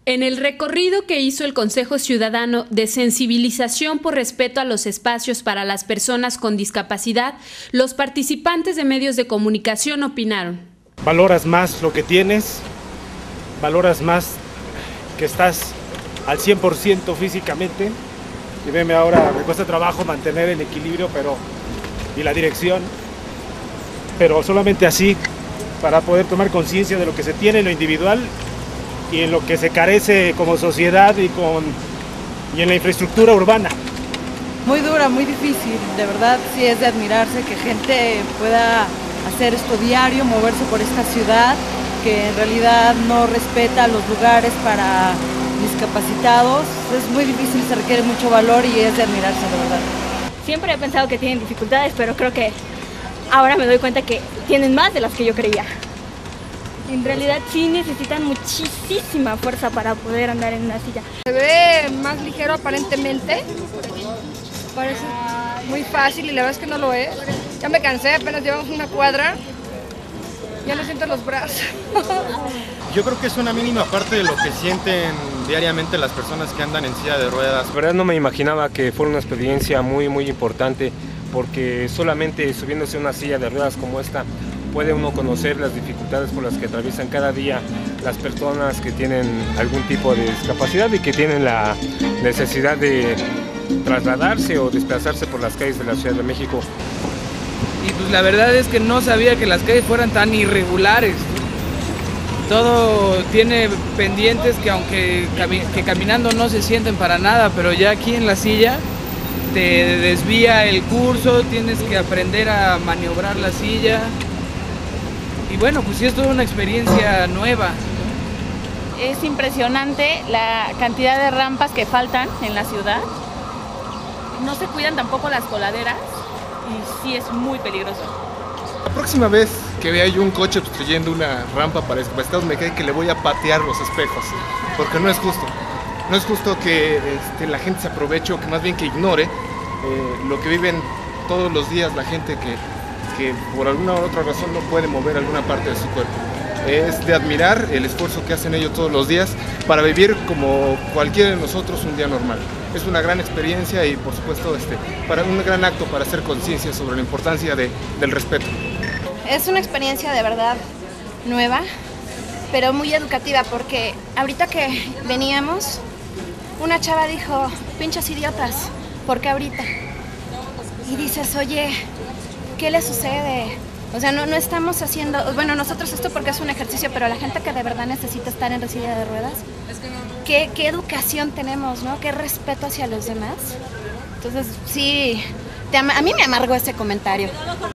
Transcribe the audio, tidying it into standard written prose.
En el recorrido que hizo el Consejo Ciudadano de sensibilización por respeto a los espacios para las personas con discapacidad, los participantes de medios de comunicación opinaron. Valoras más lo que tienes, valoras más que estás al 100% físicamente. Y veme ahora, me cuesta trabajo mantener el equilibrio y la dirección, pero solamente así, para poder tomar conciencia de lo que se tiene en lo individual y en lo que se carece como sociedad y en la infraestructura urbana. Muy dura, muy difícil, de verdad sí es de admirarse que gente pueda hacer esto diario, moverse por esta ciudad, que en realidad no respeta los lugares para discapacitados. Es muy difícil, se requiere mucho valor y es de admirarse, de verdad. Siempre he pensado que tienen dificultades, pero creo que ahora me doy cuenta que tienen más de las que yo creía. En realidad sí necesitan muchísima fuerza para poder andar en una silla. Se ve más ligero aparentemente, parece muy fácil y la verdad es que no lo es. Ya me cansé, apenas llevamos una cuadra, ya no siento los brazos. Yo creo que es una mínima parte de lo que sienten diariamente las personas que andan en silla de ruedas. La verdad no me imaginaba que fuera una experiencia muy importante, porque solamente subiéndose a una silla de ruedas como esta puede uno conocer las dificultades por las que atraviesan cada día las personas que tienen algún tipo de discapacidad y que tienen la necesidad de trasladarse o desplazarse por las calles de la Ciudad de México. Y pues la verdad es que no sabía que las calles fueran tan irregulares. Todo tiene pendientes que aunque caminando no se sienten para nada, pero ya aquí en la silla te desvía el curso, tienes que aprender a maniobrar la silla. Y bueno, pues sí es toda una experiencia nueva. Es impresionante la cantidad de rampas que faltan en la ciudad. No se cuidan tampoco las coladeras y sí es muy peligroso. La próxima vez que vea yo un coche obstruyendo una rampa para discapacitados, me cae que le voy a patear los espejos, porque no es justo. No es justo que la gente se aproveche o que más bien que ignore lo que viven todos los días la gente que por alguna u otra razón no puede mover alguna parte de su cuerpo. Es de admirar el esfuerzo que hacen ellos todos los días para vivir como cualquiera de nosotros un día normal. Es una gran experiencia y por supuesto para un gran acto para hacer conciencia sobre la importancia del respeto. Es una experiencia de verdad nueva, pero muy educativa, porque ahorita que veníamos, una chava dijo, pinches idiotas, ¿por qué ahorita? Y dices, oye, ¿qué le sucede? O sea, no estamos haciendo, bueno, nosotros esto porque es un ejercicio, pero la gente que de verdad necesita estar en silla de ruedas, ¿qué educación tenemos, ¿no? ¿Qué respeto hacia los demás? Entonces, sí, a mí me amargó ese comentario.